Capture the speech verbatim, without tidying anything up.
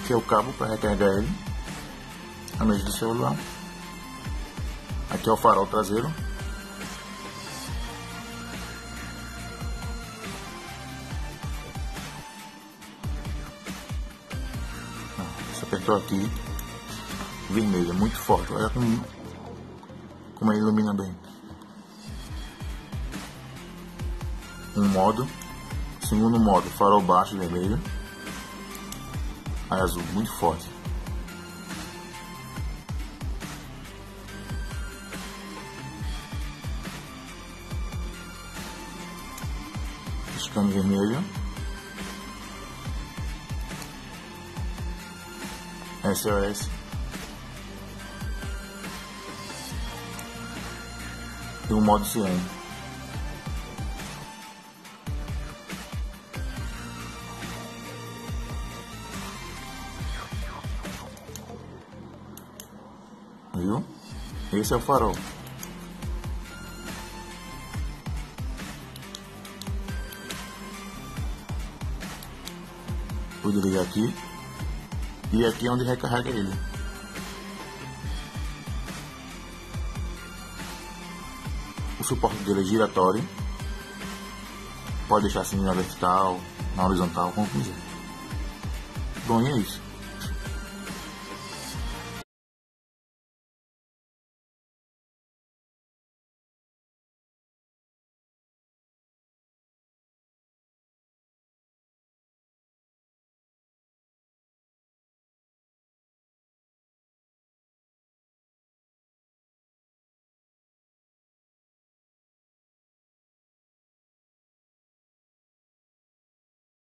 Aqui é o cabo para recarregar ele, a luz do celular. Aqui é o farol traseiro. Você apertou aqui, vermelho, é muito forte. Olha como, como ele ilumina bem. Um modo, segundo modo, farol baixo vermelho, aí azul, muito forte. Piscando vermelho. S O S. E o modo sirene. Viu? Esse é o farol. Vou desligar aqui. E aqui é onde recarrega ele. O suporte dele é giratório. Pode deixar assim na vertical, na horizontal, como quiser. Bom, e é isso.